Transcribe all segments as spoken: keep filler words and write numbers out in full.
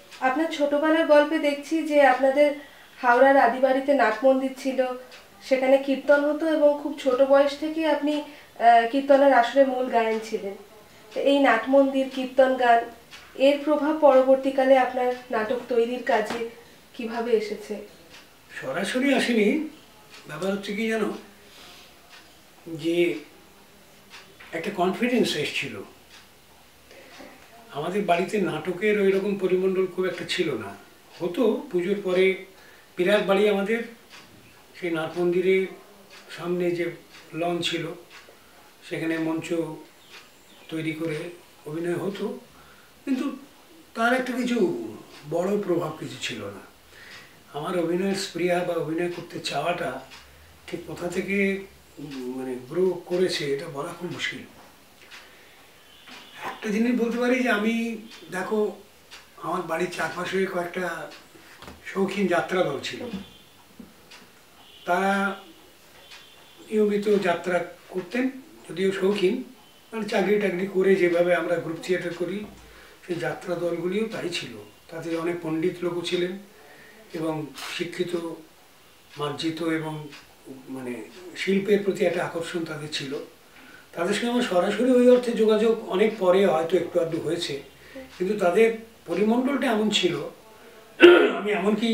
আপনার ছোটবেলার গল্পে দেখছি যে আপনাদের হাওড়ার আদিবাড়িতে নাট মন্দির ছিল, সেখানে কীর্তন হতো এবং খুব ছোট বয়স থেকে আপনি কীর্তনের আসরে মূল গায়ন ছিলেন। এই নাট মন্দির, কীর্তন গান, এর প্রভাব পরবর্তীকালে আপনার নাটক তৈরির কাজে কিভাবে এসেছে? সরাসরি আসেনি। ব্যাপার হচ্ছে কি জানো, যে একটা কনফিডেন্স এসেছিল। আমাদের বাড়িতে নাটকের ওই রকম পরিমণ্ডল খুব একটা ছিল না। হতো পুজোর পরে, বিরাট বাড়ি আমাদের, সেই নাট মন্দিরের সামনে যে লন ছিল সেখানে মঞ্চ তৈরি করে অভিনয় হতো, কিন্তু তার একটা কিছু বড় প্রভাব কিছু ছিল না। আমার অভিনয়ের স্প্রিয়া বা অভিনয় করতে চাওয়াটা ঠিক কোথা থেকে মানে গ্রো করেছে এটা বলা খুব মুশকিল। একটা জিনিস বলতে পারি যে আমি, দেখো, আমার বাড়ির চারপাশে কয়েকটা শৌখিন যাত্রা দল ছিল। তারা নিয়মিত যাত্রা করতেন, যদিও শৌখিন, মানে চাকরি টাকরি করে যেভাবে আমরা গ্রুপ থিয়েটার করি, সেই যাত্রা দলগুলিও তাই ছিল। তাতে অনেক পণ্ডিত লোকও ছিলেন এবং শিক্ষিত, মার্জিত এবং মানে শিল্পের প্রতি একটা আকর্ষণ তাদের ছিল। তাদের সঙ্গে আমার সরাসরি ওই অর্থে যোগাযোগ অনেক পরে হয়তো একটু আধটু হয়েছে, কিন্তু তাদের পরিমণ্ডলটা এমন ছিল, আমি এমনকি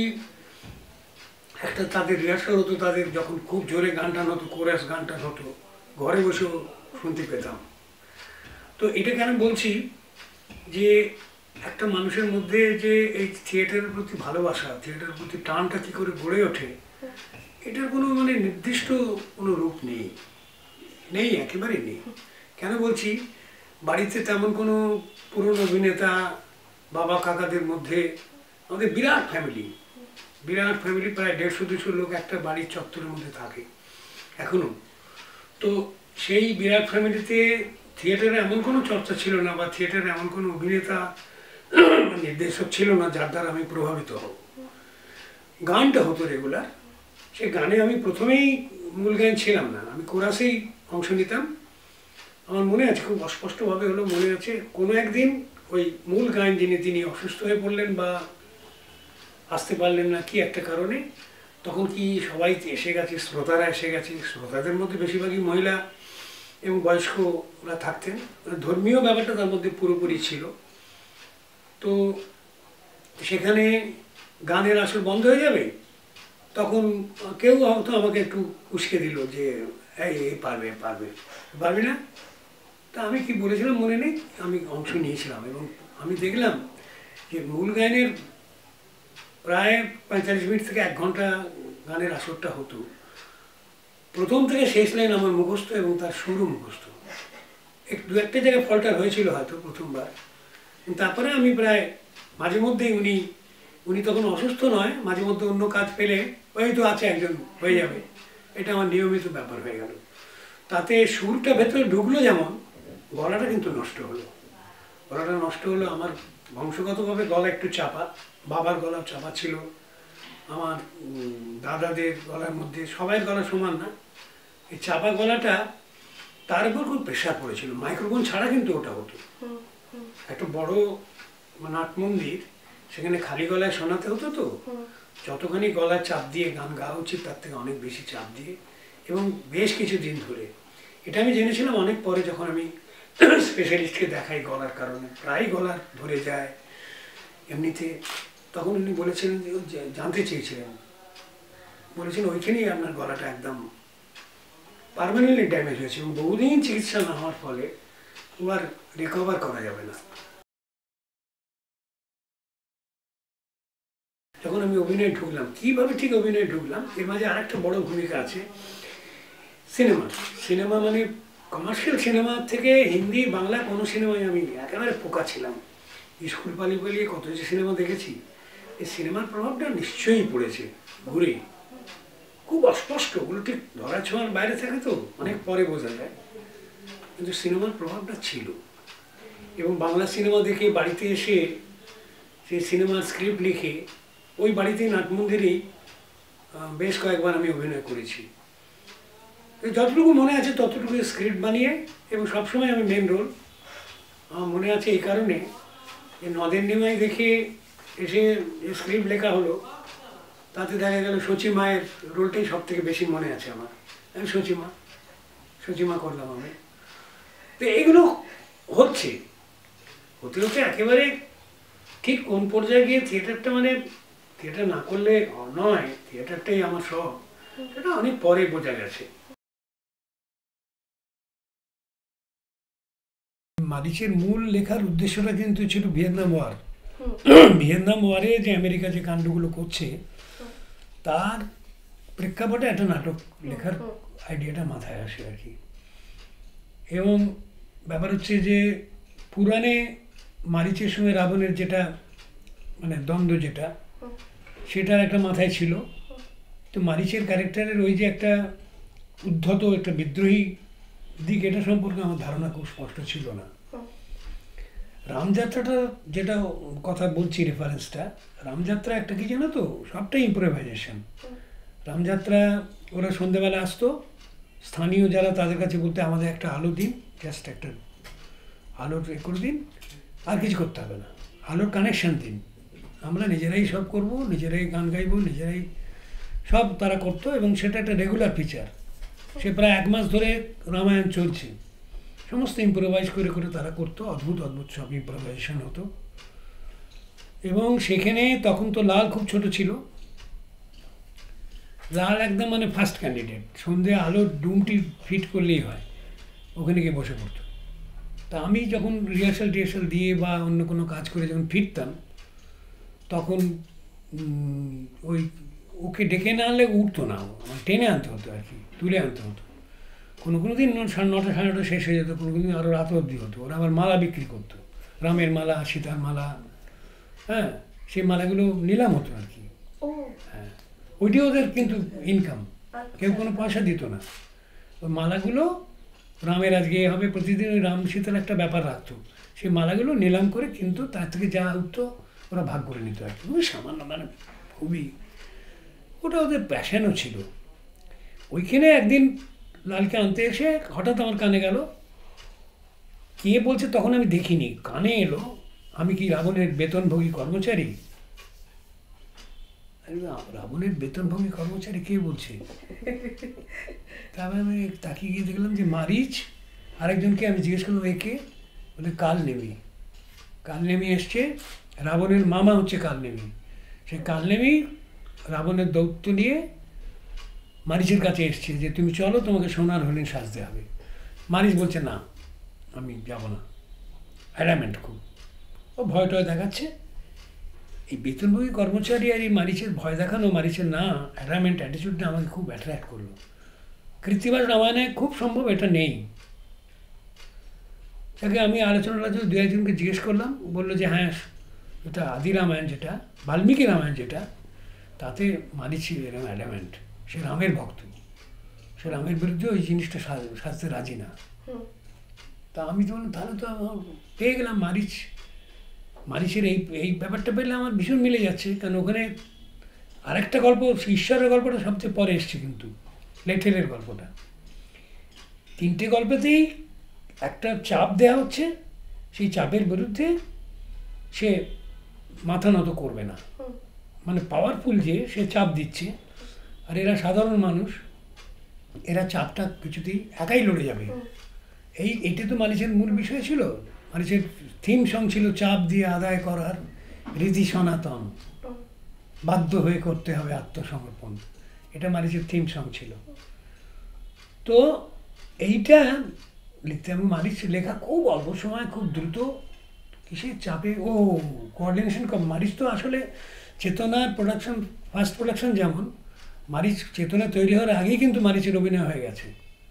একটা তাদের রিহার্সাল হতো, তাদের যখন খুব জোরে গান টান হতো, কোরাস গান টান হতো, ঘরে বসেও শুনতে পেতাম। তো এটা কেন বলছি, যে একটা মানুষের মধ্যে যে এই থিয়েটারের প্রতি ভালোবাসা, থিয়েটারের প্রতি টানটা কী করে গড়ে ওঠে, এটার কোনো মানে নির্দিষ্ট কোনো রূপ নেই, নেই, একেবারেই নেই। কেন বলছি, বাড়িতে তেমন কোনো পুরনো অভিনেতা বাবা কাকাদের মধ্যে, আমাদের বিরাট ফ্যামিলি, বিরাট ফ্যামিলি, প্রায় দেড়শো দুশো লোক একটা বাড়ির চত্বরের মধ্যে থাকে এখনও। তো সেই বিরাট ফ্যামিলিতে থিয়েটারে এমন কোনো চর্চা ছিল না, বা থিয়েটারে এমন কোনো অভিনেতা নির্দেশক ছিল না যার দ্বারা আমি প্রভাবিত হব। গানটা হতো রেগুলার, সে গানে আমি প্রথমেই মূল গান ছিলাম না, আমি কোরাসেই অংশ নিতাম। আমার মনে আছে, খুব অস্পষ্টভাবে হলো মনে আছে, কোনো একদিন ওই মূল গান যিনি তিনি অসুস্থ হয়ে পড়লেন বা আসতে পারলেন না কি একটা কারণে, তখন কি সবাই এসে গেছে, শ্রোতারা এসে গেছে, শ্রোতাদের মধ্যে বেশিরভাগই মহিলা এবং বয়স্ক ওরা থাকতেন, ধর্মীয় ব্যাপারটা তার মধ্যে পুরোপুরি ছিল। তো সেখানে গানের আসর বন্ধ হয়ে যাবে, তখন কেউ হয়তো আমাকে একটু উস্কে দিল যে এই এই পারবে পারবে পারবে না। তা আমি কি বলেছিলাম মনে নেই, আমি অংশ নিয়েছিলাম এবং আমি দেখলাম যে মূল গানের প্রায় পঁয়তাল্লিশ মিনিট থেকে এক ঘন্টা গানের আসরটা হতো। প্রথম থেকে শেষ লাইন আমার মুখস্থ এবং তার সুরও মুখস্থ। এক দু একটা জায়গায় ফল্টার হয়েছিল হয়তো প্রথমবার, তারপরে আমি প্রায় মাঝে মধ্যেই, উনি উনি তখন অসুস্থ নয়, মাঝে মধ্যে অন্য কাজ পেলে ওই তো আছে একজন, হয়ে যাবে, এটা আমার নিয়মিত ব্যাপার হয়ে গেল। তাতে সুরটা ভেতরে ঢুকলো, যেমন গলাটা কিন্তু নষ্ট হলো। গলাটা নষ্ট হলো আমার বংশগতভাবে, গলা একটু চাপা, বাবার গলা চাপা ছিল, আমার দাদাদের গলার মধ্যে, সবাই গলা সমান না, এই চাপা গলাটা, তার উপর খুব প্রেশার পড়েছিল। মাইক্রোফোন ছাড়া কিন্তু ওটা হতো, একটা বড় নাট মন্দির, সেখানে খালি গলায় শোনাতে হতো। তো যতখানি গলায় চাপ দিয়ে গান গাওয়া উচিত তার থেকে অনেক বেশি চাপ দিয়ে, এবং বেশ কিছু দিন ধরে। এটা আমি জেনেছিলাম অনেক পরে, যখন আমি স্পেশালিস্টকে দেখাই গলার কারণে, প্রায় গলা ধরে যায় এমনিতে। তখন উনি বলেছিলেন, যে জানতে চেয়েছিলেন, বলেছেন ওইখানেই আপনার গলাটা একদম পার্মানেন্টলি ড্যামেজ হয়েছে এবং বহুদিন চিকিৎসা না হওয়ার ফলে ও আর রিকভার করা যাবে না। যখন আমি অভিনয়ে ঢুকলাম, কীভাবে ঠিক অভিনয়ে ঢুকলাম, এর মাঝে আরেকটা বড় ভূমিকা আছে সিনেমা। সিনেমা মানে কমার্শিয়াল সিনেমা থেকে হিন্দি বাংলা কোনো সিনেমায় আমি একেবারে পোকা ছিলাম। স্কুল পালিয়ে পালিয়ে কত যে সিনেমা দেখেছি, এই সিনেমার প্রভাবটা নিশ্চয়ই পড়েছে ঘুরে, খুব অস্পষ্ট, ওগুলো ঠিক ধরা ছোঁয়ার বাইরে থাকে, তো অনেক পরে বোঝা যায়, কিন্তু সিনেমার প্রভাবটা ছিল। এবং বাংলা সিনেমা দেখে বাড়িতে এসে সেই সিনেমার স্ক্রিপ্ট লিখে ওই বাড়িতেই নাট মন্দিরেই বেশ কয়েকবার আমি অভিনয় করেছি। যতটুকু মনে আছে ততটুকু স্ক্রিপ্ট বানিয়ে, এবং সবসময় আমি মেন রোল। আমার মনে আছে এই কারণে যে নদের নিমাই দেখে এসে যে স্ক্রিপ্ট লেখা হলো তাতে দেখা গেল সচিমায়ের রোলটাই সব থেকে বেশি মনে আছে আমার। আমি সচিমা সচিমা করলাম আমি। তো এইগুলো হচ্ছে হতে হতে একেবারে ঠিক কোন পর্যায়ে গিয়ে থিয়েটারটা মানে থিয়েটার না করলে নয়, থিয়েটারটাই আমার সব, সেটা অনেক পরে বোঝা গেছে। মারিচের মূল লেখার উদ্দেশ্যটা কিন্তু ছিল ভিয়েতনাম ওয়ার। ভিয়েতনাম ওয়ারে যে আমেরিকা যে কাণ্ডগুলো করছে তার প্রেক্ষাপটে একটা নাটক লেখার আইডিয়াটা মাথায় আসে আর কি। এবং ব্যাপার হচ্ছে যে পুরাণে মারিচের সঙ্গে রাবণের যেটা মানে দ্বন্দ্ব যেটা সেটার একটা মাথায় ছিল। তো মারিচের ক্যারেক্টারের ওই যে একটা উদ্ধত একটা বিদ্রোহী দিক, এটা সম্পর্কে আমার ধারণা খুব স্পষ্ট ছিল না। রামযাত্রাটা যেটা কথা বলছি রেফারেন্সটা, রামযাত্রা একটা কি জানো তো, সবটাই ইম্প্রোভাইজেশন। রামযাত্রা ওরা সন্ধ্যেবেলা আসতো, স্থানীয় যারা তাদের কাছে বলতে আমাদের একটা আলো দিন, জাস্ট একটা আলোর এ করে দিন, আর কিছু করতে হবে না, আলোর কানেকশান দিন, আমরা নিজেরাই সব করব, নিজেরাই গান গাইব, নিজেরাই সব তারা করতো। এবং সেটা একটা রেগুলার ফিচার। সে প্রায় এক মাস ধরে রামায়ণ চলছে, সমস্ত ইম্প্রোভাইজ করে করে তারা করতো, অদ্ভুত অদ্ভুত সব ইম্প্রোভাইজেশন হতো। এবং সেখানে তখন তো লাল খুব ছোট ছিল, লাল একদম মানে ফার্স্ট ক্যান্ডিডেট, সন্ধে আলোর ডুমটি ফিট করলেই হয়, ওখানে গিয়ে বসে পড়তো। তা আমি যখন রিহার্সাল টিহার্সাল দিয়ে বা অন্য কোনো কাজ করে যখন ফিরতাম, তখন ওই ওকে ডেকে না আনলে উঠতো না, আমার টেনে আনতে হতো আর কি, তুলে আনতে হতো। কোনো কোনো দিন সাড়ে নটা সাড়ে নটা শেষ হয়ে যেত, কোনো কোনো দিন আরও রাত অবধি হতো। ওরা আবার মালা বিক্রি করতো, রামের মালা, সীতার মালা, হ্যাঁ, সেই মালাগুলো নিলাম হতো আর কি। হ্যাঁ, ওইটি ওদের কিন্তু ইনকাম, কেউ কোনো পয়সা দিত না। ওই মালাগুলো রামের আজকে হবে, প্রতিদিন ওই রাম সীতার একটা ব্যাপার রাখতো, সেই মালাগুলো নিলাম করে কিন্তু তার থেকে যা উঠতো ওরা ভাগ করে নিত আর কি। খুবই সামান্য, মানে খুবই, ওটা ওদের প্যাশনও ছিল। ওইখানে একদিন লালকে আনতে এসে হঠাৎ আমার কানে গেল, কে বলছে তখন আমি দেখিনি, কানে এলো, আমি কি রাবণের বেতনভোগী কর্মচারী? রাবণের বেতনভোগী কর্মচারী কে বলছে? তারপরে আমি তাকিয়ে গিয়ে দেখলাম যে মারিচ, আরেকজনকে আমি জিজ্ঞেস করলাম একে, বলে কাল নেমি। কাল নেমি এসছে, রাবণের মামা হচ্ছে কাল নেমি। সে কাল নেমি রাবণের দৌত্য নিয়ে মারিচের কাছে এসছে যে তুমি চলো, তোমাকে সোনার হরিণ সাজতে হবে। মারিচ বলছে না, আমি যাব না, অ্যাডামেন্ট খুব। ও ভয় টয় দেখাচ্ছে। এই বেতনভোগী কর্মচারী আর এই মারিচের ভয় দেখানো, মারিচের না অ্যাডামেন্ট অ্যাটিচিউডটা আমাকে খুব অ্যাট্রাক্ট করলো। কৃত্তিবাস রামায়ণে খুব সম্ভব এটা নেই। তাকে আমি আলোচনা আলোচনা দু একজনকে জিজ্ঞেস করলাম, বললো যে হ্যাঁ, এটা আদি রামায়ণ যেটা, বাল্মীকি রামায়ণ যেটা, তাতে মারিচ এরকম অ্যাডামেন্ট, সে রামের ভক্ত, সে রামের বিরুদ্ধে ওই জিনিসটা সাজতে রাজি না। তা আমি তো তাহলে তো পেয়ে গেলাম মারিচ, মারিচের এই এই ব্যাপারটা পেলে আমার ভীষণ মিলে যাচ্ছে। কারণ ওখানে আরেকটা গল্প, ঈশ্বরের গল্পটা সবচেয়ে পরে এসছে, কিন্তু লেঠেলের গল্পটা। তিনটে গল্পেতেই একটা চাপ দেওয়া হচ্ছে, সেই চাপের বিরুদ্ধে সে মাথা নত করবে না, মানে পাওয়ারফুল যে সে চাপ দিচ্ছে, আর এরা সাধারণ মানুষ, এরা চাপটা কিছুতেই একাই লড়ে যাবে। এই এইটা তো মারিচের মূল বিষয় ছিল। মারিচের থিম সং ছিল চাপ দিয়ে আদায় করার রীতি সনাতন, বাধ্য হয়ে করতে হবে আত্মসমর্পণ, এটা মারিচের থিম সং ছিল। তো এইটা লিখতে আমি মারিচ লেখা খুব অল্প সময়, খুব দ্রুত, কিসের চাপে, ও কোঅর্ডিনেশন কম। মারিচ তো আসলে চেতনার প্রোডাকশন, ফার্স্ট প্রোডাকশন যেমন, মারিচ চেতনা তৈরি হওয়ার আগেই কিন্তু মারিচের অভিনয় হয়ে গেছে।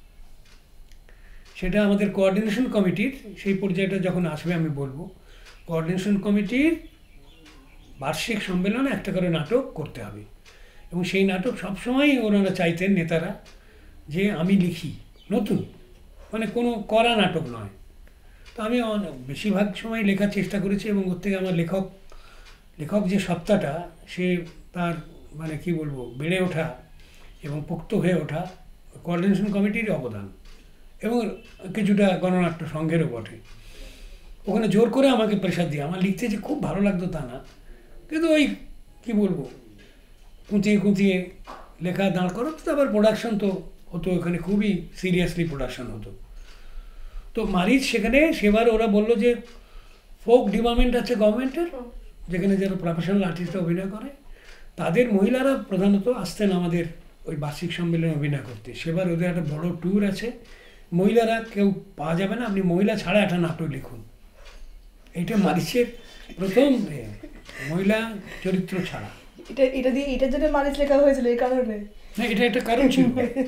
সেটা আমাদের কোঅর্ডিনেশন কমিটির সেই পর্যায়টা যখন আসবে আমি বলবো, কোঅর্ডিনেশন কমিটির বার্ষিক সম্মেলনে একটা করে নাটক করতে হবে। এবং সেই নাটক সবসময়ই ওনারা চাইতেন, নেতারা, যে আমি লিখি নতুন, মানে কোনো করা নাটক নয়। তো আমি বেশিরভাগ সময় লেখার চেষ্টা করেছি, এবং ওর থেকে আমার লেখক লেখক যে সত্তাটা, সে তার মানে কি বলবো, বেড়ে ওঠা এবং পোক্ত হয়ে ওঠা কোঅর্ডিনেশন কমিটির অবদান, এবং কিছুটা গণনাট্য সংঘেরও বটে। ওখানে জোর করে আমাকে প্রেশার দিয়ে, আমার লিখতে যে খুব ভালো লাগতো তা না, কিন্তু ওই কী বলবো, কুঁচিয়ে কুঁচিয়ে লেখা দাঁড় করো। তারপর প্রোডাকশন তো হতো, ওখানে খুবই সিরিয়াসলি প্রোডাকশন হতো। তো মারিচ সেখানে সেবার ওরা বললো যে ফোক ডিপার্টমেন্ট আছে গভর্নমেন্টের, যেখানে যারা প্রফেশনাল আর্টিস্টরা অভিনয় করে, তাদের মহিলারা প্রধানত আসতেন আমাদের ওই বার্ষিক সম্মেলনে অভিনয় করতে। সেবার ওদের একটা বড় ট্যুর আছে, মহিলারা কেউ পাওয়া যাবে না, আপনি মহিলা ছাড়া একটা নাটক লিখুন। এটা মারিচের প্রথম মহিলা চরিত্র ছাড়া। এটা এটা দিয়ে এটার জন্য মারিচ লেখা হয়েছিল এই কারণে? না, এটা একটা কারণ ছিল।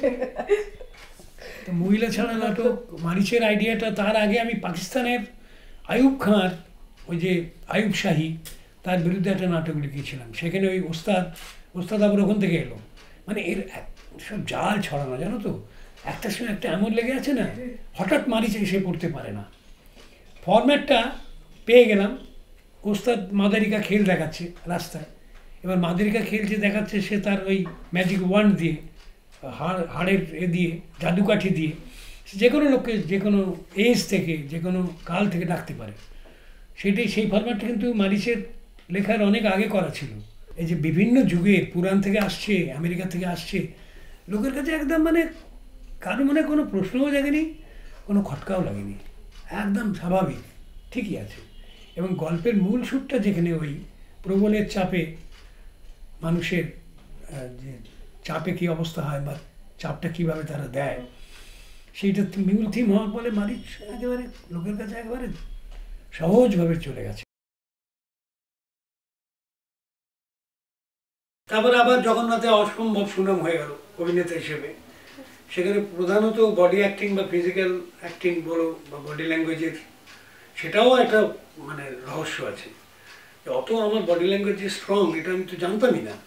তো মহিলা ছাড়া নাটক মারিচের আইডিয়াটা, তার আগে আমি পাকিস্তানের আইয়ুব খাঁর ওই যে আইয়ুব শাহী, তার বিরুদ্ধে একটা নাটক লিখেছিলাম। সেখানে ওই ওস্তাদ ওস্তাদ আবার ওখান থেকে এলো। মানে এর সব জাল ছড়ানো, জানো তো, একটার সময় একটা এমন লেগে আছে না, হঠাৎ মারিচ এসে পড়তে পারে না। ফরম্যাটটা পেয়ে গেলাম, ওস্তাদ মাদারিকা খেল দেখাচ্ছে রাস্তায়। এবার মাদারিকা খেল যে দেখাচ্ছে, সে তার ওই ম্যাজিক ওয়ান্ড দিয়ে, হাড় হাড়ের এ দিয়ে, জাদুকাঠি দিয়ে যে কোনো লোককে যে কোনো এজ থেকে, যে কোনো কাল থেকে ডাকতে পারে। সেটাই, সেই ফরম্যাটটা কিন্তু মারিচের লেখার অনেক আগে করা ছিল। এই যে বিভিন্ন যুগের, পুরাণ থেকে আসছে, আমেরিকা থেকে আসছে, লোকের কাছে একদম মানে কারো মনে কোনো প্রশ্নও জাগেনি, কোনো খটকাও লাগেনি, একদম স্বাভাবিক, ঠিকই আছে। এবং গল্পের মূল সুরটা যেখানে ওই প্রবলের চাপে, মানুষের যে চাপে কী অবস্থা হয় বা চাপটা কীভাবে তারা দেয়, সেইটা মূল থিম হওয়ার ফলে মারিচ একেবারে লোকের কাছে একেবারে সহজভাবে চলে গেছে। তারপর আবার জগন্নাথে অসম্ভব সুনাম হয়ে গেল অভিনেতা হিসেবে। সেখানে প্রধানত বডি অ্যাক্টিং বা ফিজিক্যাল অ্যাক্টিং বলো বা বডি ল্যাঙ্গুয়েজের, সেটাও একটা মানে রহস্য আছে। অত আমার বডি ল্যাঙ্গুয়েজ যে স্ট্রং, এটা আমি তো জানতামই না।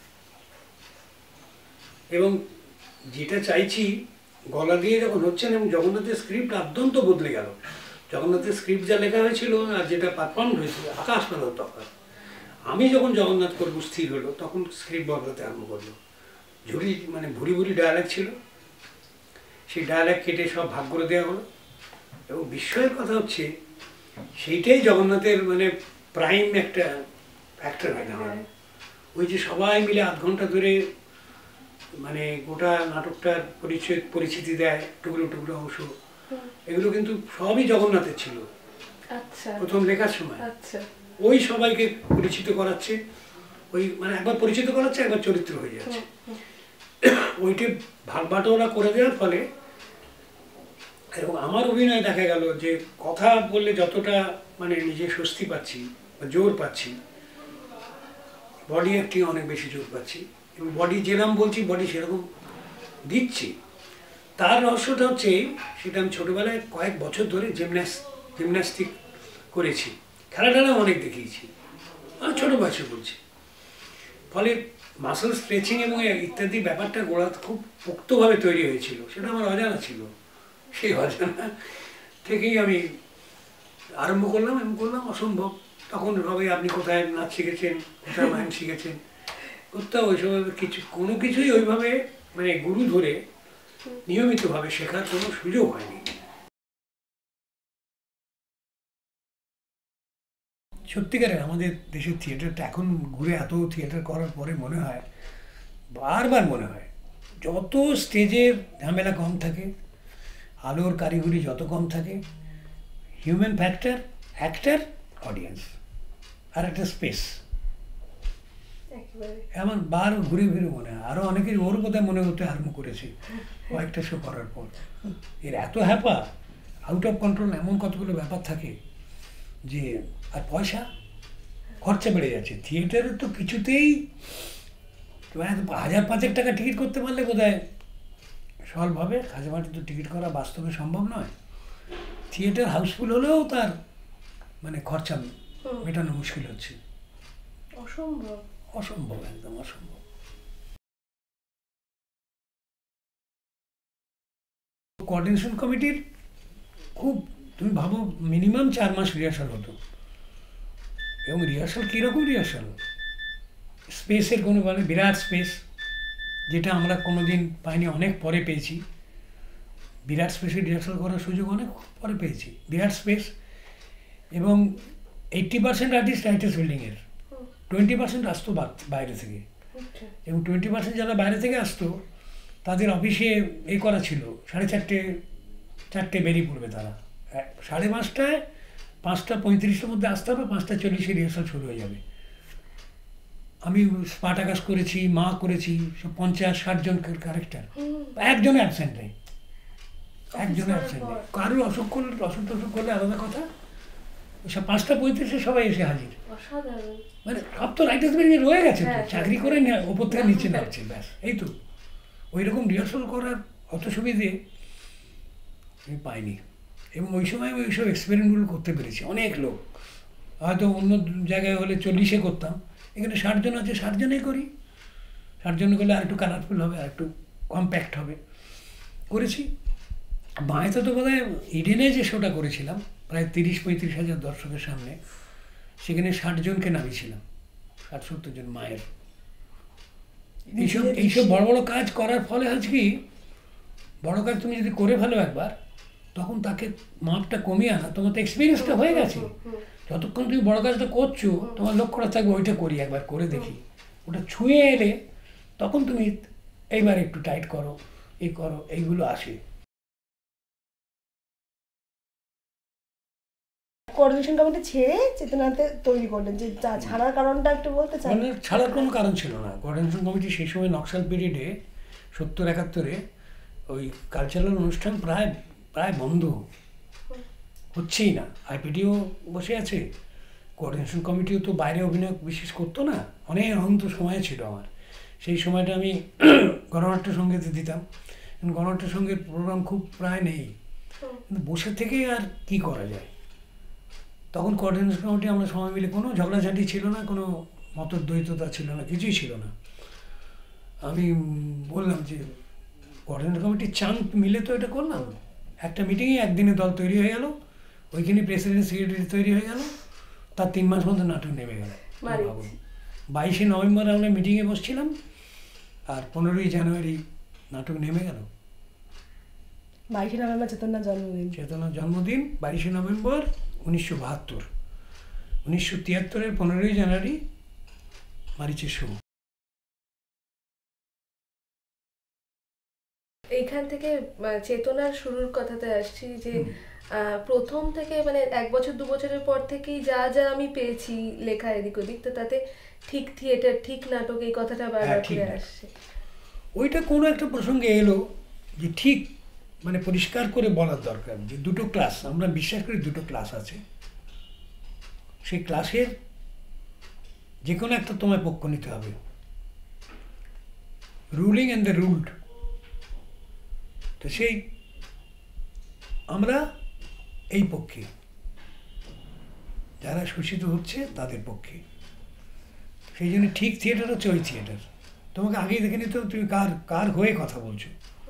এবং যেটা চাইছি গলা দিয়ে যখন হচ্ছে না, এবং জগন্নাথের স্ক্রিপ্ট আদ্যন্ত বদলে গেল। জগন্নাথের স্ক্রিপ্ট যা লেখা হয়েছিল আর যেটা পারফর্ম হয়েছিল, আকাশ পাতাল তফাৎ। আমি যখন জগন্নাথ করবো স্থির হলো, তখন স্ক্রিপ্ট বদলাতে আরম্ভ করলো। ঝুড়ি মানে ভুরি ভুরি ডায়ালগ ছিল, সেই ডায়ালগ কেটে সব ভাগ করে দেওয়া হলো। এবং বিস্ময়ের কথা হচ্ছে, সেইটাই জগন্নাথের মানে প্রাইম একটা ফ্যাক্টর হয়ে দাঁড়ালো। ওই যে সবাই মিলে আধ ঘন্টা ধরে মানে গোটা নাটকটার পরিচয় পরিচিতি দেয়, টুকরো টুকরো অংশ, এগুলো কিন্তু সবই জগন্নাথের ছিল প্রথম লেখার সময়। ওই সবাইকে পরিচিত করাচ্ছে, ওই মানে একবার পরিচিত করাচ্ছে, একবার চরিত্র হয়ে যাচ্ছে। ওইটি ভাগ বাটোয়ারা করে দেওয়ার ফলে, এবং আমার অভিনয় দেখা গেল যে কথা বললে যতটা মানে নিজে স্বস্তি পাচ্ছি বা জোর পাচ্ছি, বডি অ্যাক্টিং অনেক বেশি জোর পাচ্ছি। এবং বডি যেরকম বলছি, বডি সেরকম দিচ্ছি। তার রহস্যটা হচ্ছে, সেটা আমি ছোটোবেলায় কয়েক বছর ধরে জিমন্যাস জিমন্যাস্টিক করেছি, খেলা টেলাও অনেক দেখিয়েছি, আমি ছোটো বয়সে বলছি। ফলে মাসল স্ট্রেচিং এবং ইত্যাদি ব্যাপারটা গোড়া খুব পোক্তভাবে তৈরি হয়েছিল, সেটা আমার অজানা ছিল। সেই অজানা থেকেই আমি আরম্ভ করলাম এবং করলাম অসম্ভব। তখন হবে আপনি কোথায় নাচ শিখেছেন, কোথায় মাইম শিখেছেন, কোথাও ওইসব কিছু কোনো কিছুই ওইভাবে মানে গুরু ধরে নিয়মিতভাবে শেখার কোনো সুযোগ হয়নি। সত্যিকারের আমাদের দেশের থিয়েটারটা এখন ঘুরে এত থিয়েটার করার পরে মনে হয়, বারবার মনে হয়, যত স্টেজের ঝামেলা কম থাকে, আলোর কারিগরি যত কম থাকে, হিউম্যান ফ্যাক্টর, অ্যাক্টর, অডিয়েন্স আর একটা স্পেস, এমন বার ঘুরে ঘুরে মনে হয়। আরও অনেকের ওর বোধহয় মনে হতে আরম্ভ করেছে কয়েকটা শো করার পর। এর এত হ্যাপা, আউট অফ কন্ট্রোল, এমন কতগুলো ব্যাপার থাকে যে, আর পয়সা খরচা বেড়ে যাচ্ছে। থিয়েটারে তো কিছুতেই হাজার পাঁচেক টাকা টিকিট করতে পারলে বোধহয় সলভ হবে। হাজার পাঁচে তো টিকিট করা বাস্তবে সম্ভব নয়। থিয়েটার হাউসফুল হলেও তার মানে খরচা মেটানো মুশকিল হচ্ছে, অসম্ভব অসম্ভব একদম অসম্ভব। কোঅর্ডিনেশন কমিটির খুব, তুমি ভাবো মিনিমাম চার মাস রিহার্সাল হতো। এবং রিহার্সাল কীরকম রিহার্সাল, স্পেসের কোনো মানে বিরাট স্পেস, যেটা আমরা কোনো দিন পাইনি, অনেক পরে পেয়েছি। বিরাট স্পেসে রিহার্সাল করার সুযোগ অনেক পরে পেয়েছি, বিরাট স্পেস। এবং এইট্টি পার্সেন্ট আর্টিস্ট রাইটার্স বিল্ডিংয়ের, টোয়েন্টি পার্সেন্ট আসতো বাইরে থেকে, এবং টোয়েন্টি পার্সেন্ট যারা বাইরে থেকে আসতো তাদের অফিসে এ করা ছিল, সাড়ে চারটে চারটে বেরিয়ে পড়বে তারা, সাড়ে পাঁচটায় পাঁচটা পঁয়ত্রিশের মধ্যে আসতে হবে, পাঁচটা চল্লিশে রিহার্সাল শুরু হয়ে যাবে। আমি স্পার্টাকাস করেছি, মা করেছি, সব পঞ্চাশ ষাট জন ক্যারেক্টার, একজনে অ্যাবসেন্ট নেই, একজনে অ্যাবসেন্ট নেই। কারোর অসুখ করলে অসুখ টসুখ করলে আলাদা কথা, সব পাঁচটা পঁয়ত্রিশে সবাই এসে হাজির। মানে সব তো রাইটার্স বেরিয়ে রয়ে গেছে, চাকরি করে ওপর থেকে নিচে নামছে, ব্যাস এই তো। ওই রকম রিহার্সাল করার অত সুবিধে আমি পাইনি, এবং ওই সময় ওই সব এক্সপেরিমেন্টগুলো করতে পেরেছি। অনেক লোক, হয়তো অন্য জায়গায় হলে চল্লিশে করতাম, এখানে ষাট জন আছে, ষাট জনেই করি। ষাট জন করলে আর একটু কালারফুল হবে, আর একটু কম্প্যাক্ট হবে, করেছি। মায়েতে তো বোধ হয় ইডেনে যে শোটা করেছিলাম প্রায় তিরিশ পঁয়ত্রিশ হাজার দর্শকের সামনে, সেখানে ষাট জনকে নামিয়েছিলাম, ষাট সত্তর জন মায়ের। এইসব এইসব বড় বড় কাজ করার ফলে হচ্ছে কি, বড় কাজ তুমি যদি করে ফেলো একবার, তখন তাকে মাপটা কমিয়ে আনা, তোমার তো এক্সপিরিয়েন্সটা হয়ে গেছে। যতক্ষণ তুমি বড় কাজটা করছো, তোমার লক্ষ্যটা থাকবে ওইটা করি, একবার করে দেখি, ওটা ছুঁয়ে এলে তখন তুমি এইবার একটু টাইট করো, এই করো, এইগুলো আসে। কোঅর্ডিনেশন কমিটি ছেড়ে চেতনাতে তৈরি করলেন, যে ছাড়ার কারণটা একটু বলতে চান? মানে ছাড়ার কোনো কারণ ছিল না। কোঅর্ডিনেশন কমিটি সেই সময় নকশাল পিরিয়ডে সত্তর একাত্তরে ওই কালচারাল অনুষ্ঠান প্রায় প্রায় বন্ধ, হচ্ছেই না। আইপিডিও বসে আছে, কোঅর্ডিনেশন কমিটিও তো বাইরে অভিনয় বিশেষ করতো না, অনেক অন্ত সময় ছিল আমার। সেই সময়টা আমি গণনাট্য সঙ্গীতে দিতাম, গণনাট্য সঙ্গীত প্রোগ্রাম খুব প্রায় নেই, কিন্তু বসে থেকে আর কি করা যায়। তখন কোঅর্ডিনেশন কমিটি আমরা সবাই মিলে, কোনো ঝগড়াঝাটি ছিল না, কোনো মতদ্বৈততা ছিল না, কিছুই ছিল না। আমি বললাম যে কোঅর্ডিনেশন কমিটির চান মিলে তো এটা করলাম, একটা মিটিংয়ে একদিনে দল তৈরি হয়ে গেল, ওইখানে প্রেসিডেন্ট সেক্রেটারি তৈরি হয়ে গেল, তার তিন মাস মধ্যে নাটক নেমে গেল। ভাবুন, বাইশে নভেম্বর আমরা মিটিংয়ে বসছিলাম, আর পনেরোই জানুয়ারি নাটক নেমে গেল। বাইশে নভেম্বর চেতনার জন্মদিন। চেতনার জন্মদিন বাইশে নভেম্বর উনিশশো বাহাত্তর। উনিশশো তিয়াত্তরের পনেরোই জানুয়ারি মারিচের শুরু। এইখান থেকে চেতনার শুরুর কথাতে আসছি, যে প্রথম থেকে মানে এক বছর দু বছরের পর থেকেই যা যা আমি পেয়েছি লেখা এদিক ওদিক, তো তাতে ঠিক থিয়েটার, ঠিক নাটক, এই কথাটা বারবার ঘুরে আসছে। ওইটা কোনো একটা প্রসঙ্গে এলো যে ঠিক মানে পরিষ্কার করে বলার দরকার যে দুটো ক্লাস, আমরা বিশ্বাস করি দুটো ক্লাস আছে, সেই ক্লাসের যে কোনো একটা তোমায় পক্ষ নিতে হবে, রুলিং অ্যান্ড দ্য রুলড। তো সেই আমরা এই পক্ষে, যারা শোষিত হচ্ছে তাদের পক্ষে। সেই জন্য ঠিক থিয়েটার হচ্ছে ওই থিয়েটার, তোমাকে আগেই দেখে নিতে হবে তুমি কার কার হয়ে কথা বলছো।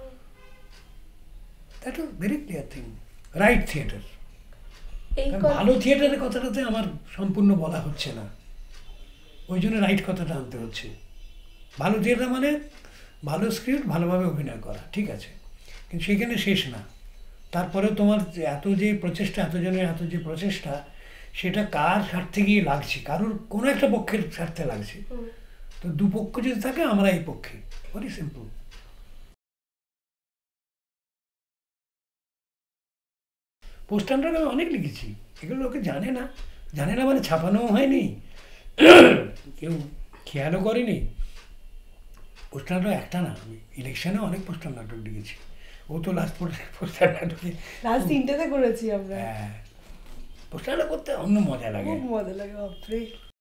That was very clear thing, right theatre. ভালো থিয়েটারের কথাটাতে আমার সম্পূর্ণ বলা হচ্ছে না, ওই জন্য রাইট কথাটা আনতে হচ্ছে। ভালো থিয়েটার মানে ভালো স্ক্রিপ্ট, ভালোভাবে অভিনয় করা, ঠিক আছে, কিন্তু সেখানে শেষ না। তারপরেও তোমার এত যে প্রচেষ্টা, এতজনের এত যে প্রচেষ্টা, সেটা কার স্বার্থে গিয়ে লাগছে, কারোর কোনো একটা পক্ষের স্বার্থে লাগছে। তো দুপক্ষ যদি থাকে, আমরা এই পক্ষে, ভেরি সিম্পল। পোস্টারটা আমি অনেক লিখেছি, এগুলো লোকে জানে না, জানে না মানে ছাপানোও হয়নি, কেউ খেয়ালও করেনি। পোস্টারটা একটা না, আমি ইলেকশনে অনেক পোস্টার নাটক লিখেছি, ও তো লাস্ট পোস্টার নাটকে লাস্ট তিনটাতে করেছি আমরা। হ্যাঁ, পোস্টারটা করতে অন্য মজা লাগে, খুব মজা লাগে। বাপরে,